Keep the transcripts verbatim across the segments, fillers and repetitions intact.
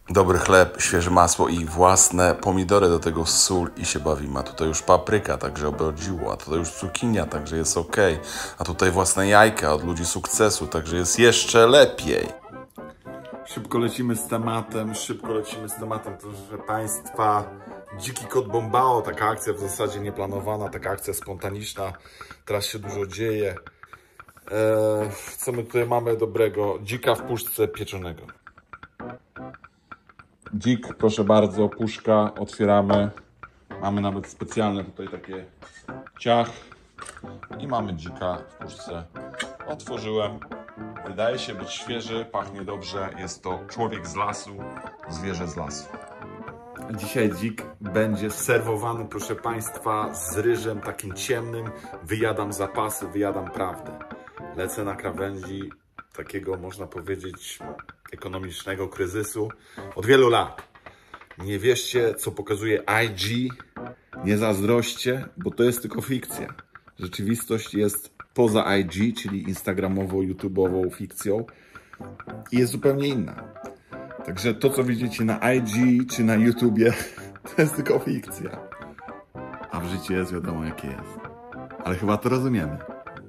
Dobry chleb, świeże masło i własne pomidory, do tego sól i się bawimy. A tutaj już papryka, także obrodziło, a tutaj już cukinia, także jest ok. A tutaj własne jajka od ludzi sukcesu, także jest jeszcze lepiej. Szybko lecimy z tematem, szybko lecimy z tematem, proszę Państwa. Dziki kot Bombao, taka akcja w zasadzie nieplanowana, taka akcja spontaniczna. Teraz się dużo dzieje. Eee, co my tutaj mamy dobrego? Dzika w puszce pieczonego. Dzik, proszę bardzo, puszka, otwieramy. Mamy nawet specjalne tutaj takie ciach. I mamy dzika w puszce. Otworzyłem. Wydaje się być świeży, pachnie dobrze. Jest to człowiek z lasu, zwierzę z lasu. Dzisiaj dzik będzie serwowany, proszę Państwa, z ryżem takim ciemnym. Wyjadam zapasy, wyjadam prawdę. Lecę na krawędzi takiego, można powiedzieć, ekonomicznego kryzysu od wielu lat. Nie wierzcie, co pokazuje I G. Nie zazdroście, bo to jest tylko fikcja. Rzeczywistość jest poza I G, czyli instagramowo-youtubową fikcją i jest zupełnie inna. Także to, co widzicie na I G czy na YouTubie, to jest tylko fikcja. A w życiu jest wiadomo, jakie jest. Ale chyba to rozumiemy.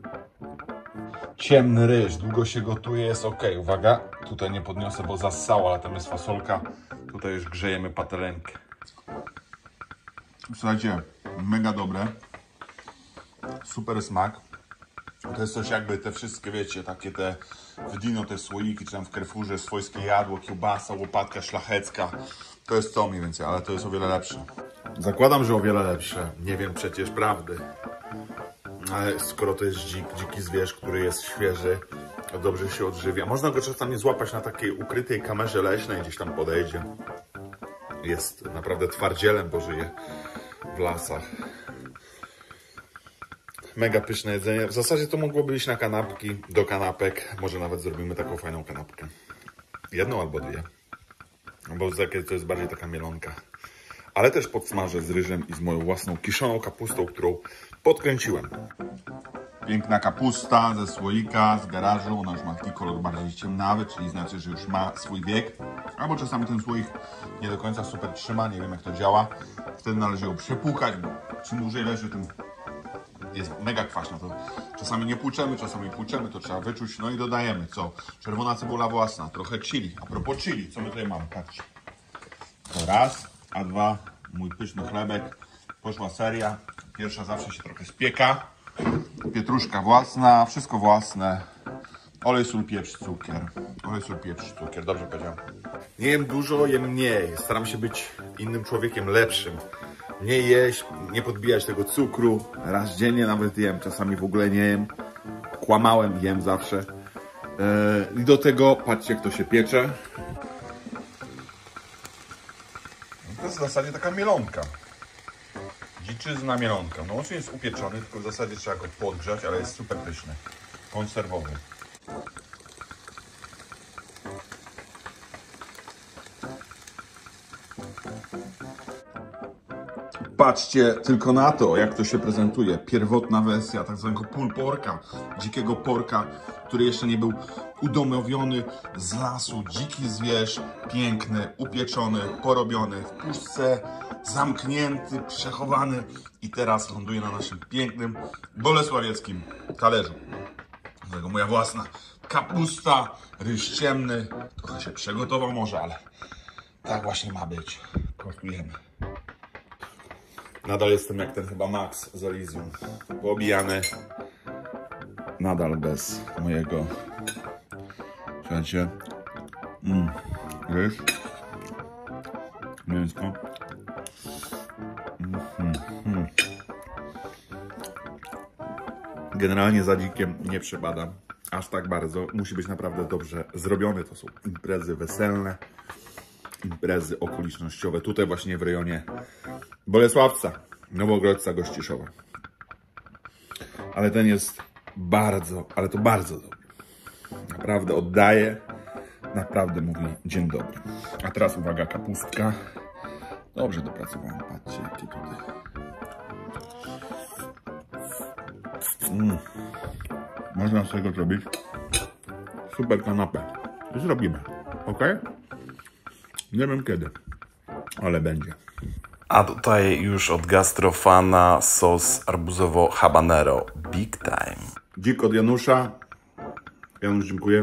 Ciemny ryż, długo się gotuje, jest ok. Uwaga, tutaj nie podniosę, bo zassało, ale tam jest fasolka. Tutaj już grzejemy patelenkę. Słuchajcie, mega dobre. Super smak. To jest coś jakby te wszystkie, wiecie, takie te w Dino, te słoiki, czy tam w Carrefourze swojskie jadło, kiełbasa, łopatka szlachecka. To jest to mniej więcej, ale to jest o wiele lepsze. Zakładam, że o wiele lepsze. Nie wiem przecież prawdy. Ale skoro to jest dzik, dziki zwierz, który jest świeży, dobrze się odżywia. Można go czasami złapać na takiej ukrytej kamerze leśnej, gdzieś tam podejdzie. Jest naprawdę twardzielem, bo żyje w lasach. Mega pyszne jedzenie. W zasadzie to mogłoby iść na kanapki, do kanapek. Może nawet zrobimy taką fajną kanapkę. Jedną albo dwie. Bo to jest bardziej taka mielonka. Ale też podsmażę z ryżem i z moją własną kiszoną kapustą, którą podkręciłem. Piękna kapusta ze słoika, z garażu. Ona już ma taki kolor bardziej ciemnawy, czyli znaczy, że już ma swój wiek. Albo czasami ten słoik nie do końca super trzyma, nie wiem jak to działa. Wtedy należy ją przepłukać, bo czym dłużej leży, tym jest mega kwaśna. To czasami nie płuczemy, czasami płuczemy, to trzeba wyczuć. No i dodajemy co? Czerwona cebula własna, trochę chili. A propos chili, co my tutaj mamy? Patrzcie. To raz, a dwa, mój pyszny chlebek. Poszła seria. Pierwsza zawsze się trochę spieka. Pietruszka własna, wszystko własne. Olej, sól, pieprz, cukier. Olej, sól, pieprz, cukier. Dobrze powiedziałem. Nie jem dużo, jem mniej. Staram się być innym człowiekiem, lepszym. Nie jeść, nie podbijać tego cukru. Raz dziennie nawet jem, czasami w ogóle nie jem. Kłamałem, jem zawsze. I do tego patrzcie, jak to się piecze. To jest w zasadzie taka mielonka. Dziczyzna mielonka. No on jest upieczony, tylko w zasadzie trzeba go podgrzać, ale jest super pyszny. Konserwowy. Patrzcie tylko na to, jak to się prezentuje. Pierwotna wersja tak zwanego pulled porka, dzikiego porka, który jeszcze nie był udomowiony z lasu. Dziki zwierz, piękny, upieczony, porobiony w puszce, zamknięty, przechowany i teraz ląduje na naszym pięknym bolesławieckim talerzu. Dlatego moja własna kapusta, ryż ciemny, trochę się przygotował może, ale tak właśnie ma być. Kosztujemy. Nadal jestem jak ten chyba Max z Elysium. Poobijany. Nadal bez mojego. Słuchajcie. Mm. Ryż. Mięsko. Mm, mm, mm. Generalnie za dzikiem nie przebadam aż tak bardzo. Musi być naprawdę dobrze zrobione. To są imprezy weselne. Imprezy okolicznościowe. Tutaj właśnie w rejonie Bolesławca, Nowogrodca, Gościszowa. Ale ten jest bardzo, ale to bardzo dobry. Naprawdę oddaje, naprawdę mówi dzień dobry. A teraz uwaga, kapustka. Dobrze dopracowałem, patrzcie jakie tutaj. Mm. Można z tego zrobić super kanapę. Zrobimy, ok? Nie wiem kiedy, ale będzie. A tutaj już od gastrofana sos arbuzowo-habanero. Big time. Dzik od Janusza. Janusz, dziękuję.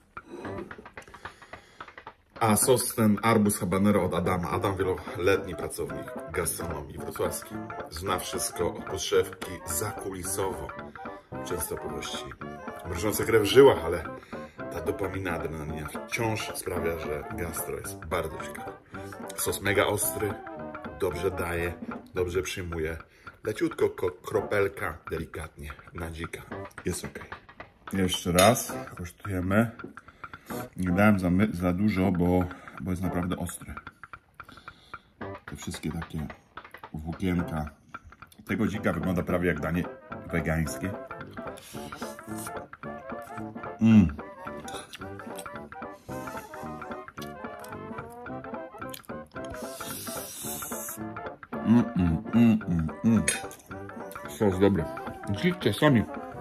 A sos ten arbuz habanero od Adama. Adam wieloletni pracownik gastronomii wrocławskiej. Zna wszystko od podszewki zakulisowo. Często opowieści mrożące krew w żyłach, ale ta dopamina, adrenalina wciąż sprawia, że gastro jest bardzo ciekawe. Sos mega ostry, dobrze daje, dobrze przyjmuje. Leciutko, kropelka, delikatnie, na dzika. Jest ok. Jeszcze raz kosztujemy. Nie dałem za, my, za dużo, bo, bo jest naprawdę ostry. Te wszystkie takie włókienka. Tego dzika wygląda prawie jak danie wegańskie. Mm. Mm, mm, mm, mm, mm. Sos dobry. Dzik czasami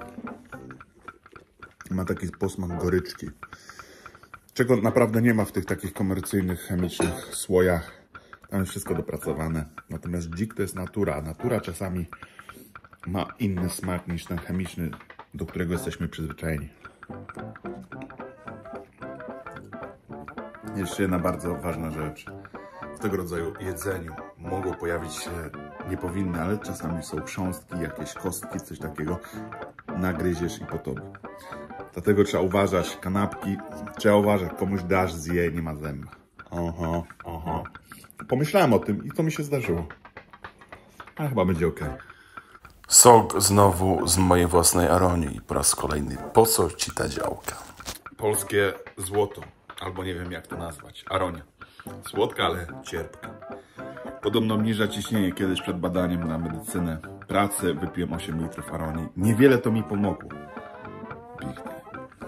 ma taki posmak goryczki, czego naprawdę nie ma w tych takich komercyjnych, chemicznych słojach. Tam jest wszystko dopracowane. Natomiast dzik to jest natura, a natura czasami ma inny smak niż ten chemiczny, do którego jesteśmy przyzwyczajeni. Jeszcze jedna bardzo ważna rzecz. W tego rodzaju jedzeniu mogą pojawić się, nie powinny, ale czasami są chrząstki, jakieś kostki, coś takiego. Nagryziesz i po tobie. Dlatego trzeba uważać, kanapki, trzeba uważać, komuś dasz, zje, nie ma zęba. Oho, oho. Pomyślałem o tym i to mi się zdarzyło. Ale chyba będzie ok. Sok znowu z mojej własnej aronii. Po raz kolejny. Po co ci ta działka? Polskie złoto, albo nie wiem jak to nazwać. Aronia. Słodka, ale cierpka. Podobno obniża ciśnienie. Kiedyś przed badaniem na medycynę pracy wypiłem osiem litrów aronii. Niewiele to mi pomogło. Pięknie.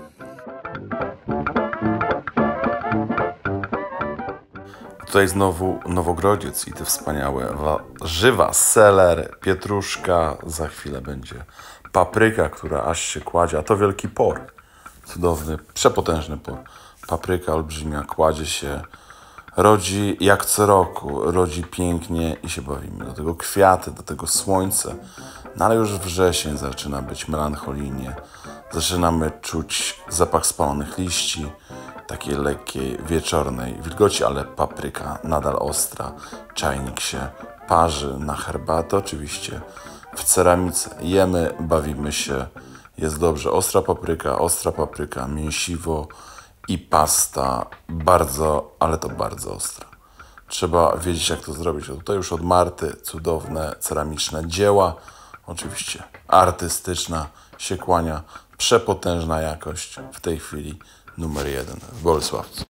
Tutaj znowu Nowogrodziec i te wspaniałe warzywa, seler, pietruszka, za chwilę będzie papryka, która aż się kładzie, a to wielki por, cudowny, przepotężny por. Papryka olbrzymia kładzie się, rodzi jak co roku, rodzi pięknie i się bawimy. Do tego kwiaty, do tego słońce, no ale już wrzesień zaczyna być melancholijnie, zaczynamy czuć zapach spalonych liści, takiej lekkiej, wieczornej wilgoci, ale papryka nadal ostra. Czajnik się parzy na herbatę, oczywiście w ceramice. Jemy, bawimy się, jest dobrze. Ostra papryka, ostra papryka, mięsiwo i pasta bardzo, ale to bardzo ostra. Trzeba wiedzieć, jak to zrobić. A tutaj już od Marty cudowne ceramiczne dzieła. Oczywiście artystyczna się kłania, przepotężna jakość w tej chwili numer jeden w Bolesławcu.